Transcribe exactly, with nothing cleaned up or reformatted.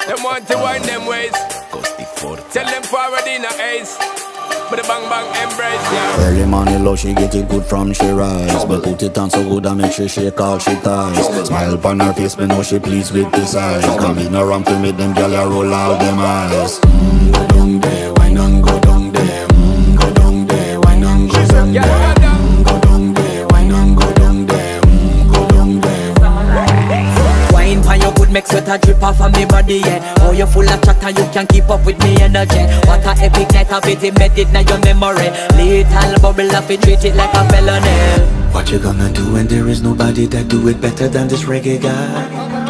Them want to wind them ways. Tell them forward in a ace. But the bang bang embrace, yeah. Early morning love, she get it good from she rise. But put it on so good and make she shake all she ties. Smile upon her face, me know she pleased with this eyes. Come in around to make them gyal a roll out them eyes. Mm, go down there, why not go down there? Mm, go down there, why not go down there? Mm, go down there, why not go down there? Mm, go down there. Wine for your good, make sweat a drip off of me body, yeah. Oh, you full of chatter, you can keep up with me energy. What a epic night of it, embedded in your memory. Little bubble up, it treat it like a felony. What you gonna do when there is nobody that do it better than this reggae guy?